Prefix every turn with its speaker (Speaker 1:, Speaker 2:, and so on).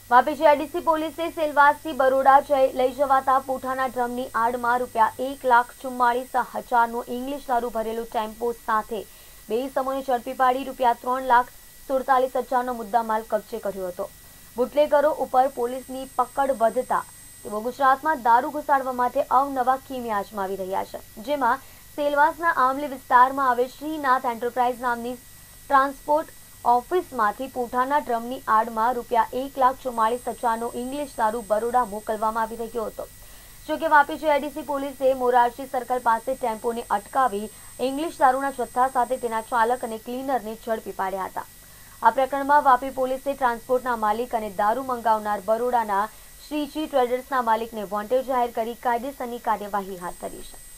Speaker 1: Vapi GIDC પોલીસે સેલવાસથી બરોડા લઈ જવાતા પૂંઠાના ડ્રમની આડમાં ₹1,44,000નો ઇંગ્લિશ દારૂ ભરેલો ટેમ્પો સાથે બે ઇસમોને ઝડપી પાડી ₹3,47,000નો મુદ્દામાલ કબજે કર્યો હતો। બુટલેગરો ઉપર પોલીસની પકડ વધતા તેઓ ગુજરાતમાં દારૂ ઘુસાડવા માટે અવનવા કિમિયા અજમાવી રહ્યા છે, જેમાં સેલવાસના આમલી વિસ્તારમાં આવેલ શ્રીનાથ એન્ટરપ્રાઇઝ નામની ટ્રાન્સપોર્ટ ઓફિસમાંથી પૂંઠાના ડ્રમની આડમાં ₹1,44,000નો ઇંગ્લિશ દારૂ બરોડા મોકલવામાં આવી રહ્યો હતો। જોકે વાપી જીઆઈડીસી પોલીસે મોરારજી સર્કલ પાસે ટેમ્પોને અટકાવી ઇંગ્લિશ દારૂના જથ્થા સાથે તેના ચાલક અને ક્લીનરને ઝડપી પાડ્યા હતા। આ પ્રકરણમાં વાપી પોલીસે ટ્રાન્સપોર્ટના માલિક અને દારૂ મંગાવનાર બરોડાના શ્રીજી ટ્રેડર્સના માલિકને વોન્ટેડ જાહેર કરી કાયદેસરની કાર્યવાહી હાથ ધરી છે।